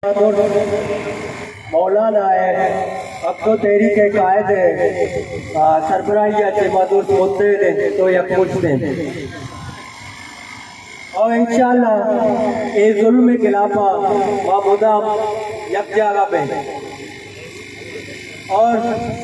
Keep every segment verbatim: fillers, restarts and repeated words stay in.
मौलाना है अब तो तेरी के कायद है सरबराहिया के मधुर होते हैं तो यह पूछते हैं और इंशाल्लाह ये जुल्म के खिलाफा व मुदाम यक जगह पे और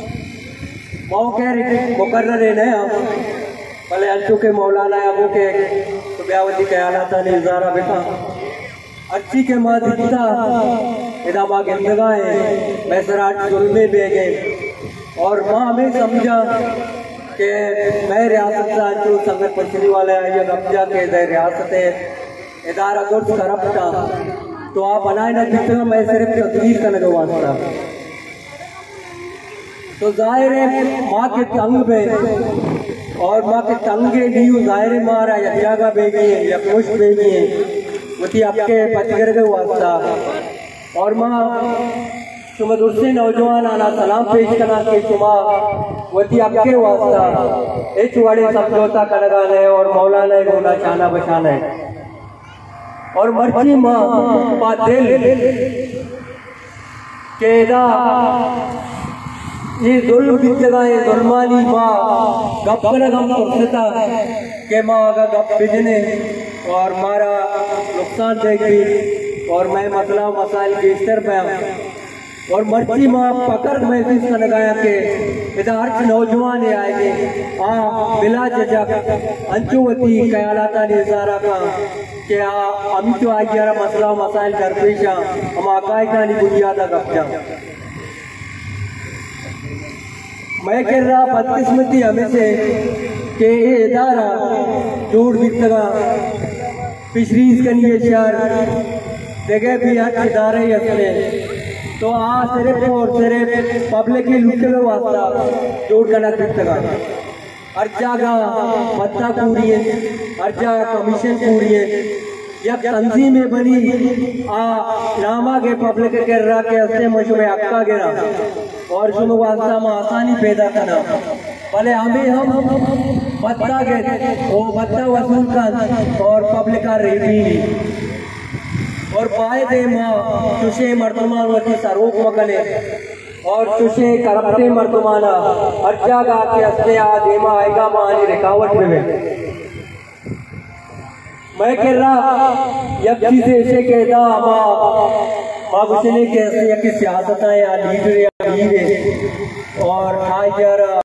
मौके मुकर्रर है ना भले अंशु के मौलाना अबू के तो ब्यावती के आलाता ने इजारा बेटा अच्छी के माँ दिखता इदामा गिंदगाए मैसराट जुल्मे बेगे और माँ हमें समझा कि मैं रियासत से अंशु संगत पछली वाले आइए कब्जा के दे रियासत इदारा दुर्द करप था तो आप बनाए ना दिखते मैं सिर्फ तस्वीर करने को वास्ता तो जाहिर है माँ के तंग में और माँ के तंगे नीव जाहिर मारा या जागा बेगी है या कोश बेगी है वती आपके पचगर के वास्ता और माँ तुम दूसरे नौजवान आना सलाम पेश करना के तुम वती आपके वास्ता ए चुवाड़े समझौता कर लगाना है और मौलाना गोना चाना बचाना है और मर्जी माँ पादिल केदा ये जुल्म की जगह ये जुल्मानी माँ गप कर गम करता के माँ अगर गप बिजने और मारा नुकसान देगी और मैं मसला मसाइल बेशतर पे और मर्जी माँ पकड़ महसूस कर लगाया के इधर नौजवान आएंगे हाँ मिला जजक अंचुवती कयालाता ने इशारा का कि हम तो आज यारा मसला मसाइल कर पेशा हम आकाई का नहीं बुनियादा गपजा मैं कह रहा बदकिस्मती हमें से कि ये इदारा जोड़ बिकता फिशरीज के लिए शहर जगह भी हर इदारे असले तो आ सिर्फ और सिर्फ पब्लिक की लुटे में वास्ता जोड़ करना बिकता हर जगह पत्ता पूरी है हर जगह कमीशन पूरी है या तंजीम में बनी आ नामा के पब्लिक कर रहा के हस्ते मुझ में अक्का गिरा और शुभ वास्ता में आसानी पैदा करना भले हमें हम बत्ता गए वो बत्ता वसूल कर और पब्लिक का रेवी और पाए दे माँ तुझे मर्दमान वती सरोक मकने और तुझे करपते मर्दमाना हर जगह के हस्ते आ देमा आएगा मानी रिकावट में मैं कह रहा यह चीजें ऐसे कहता माँ माँ कुछ नहीं कहते या कि सियासत है या लीडर या लीडर और आज यार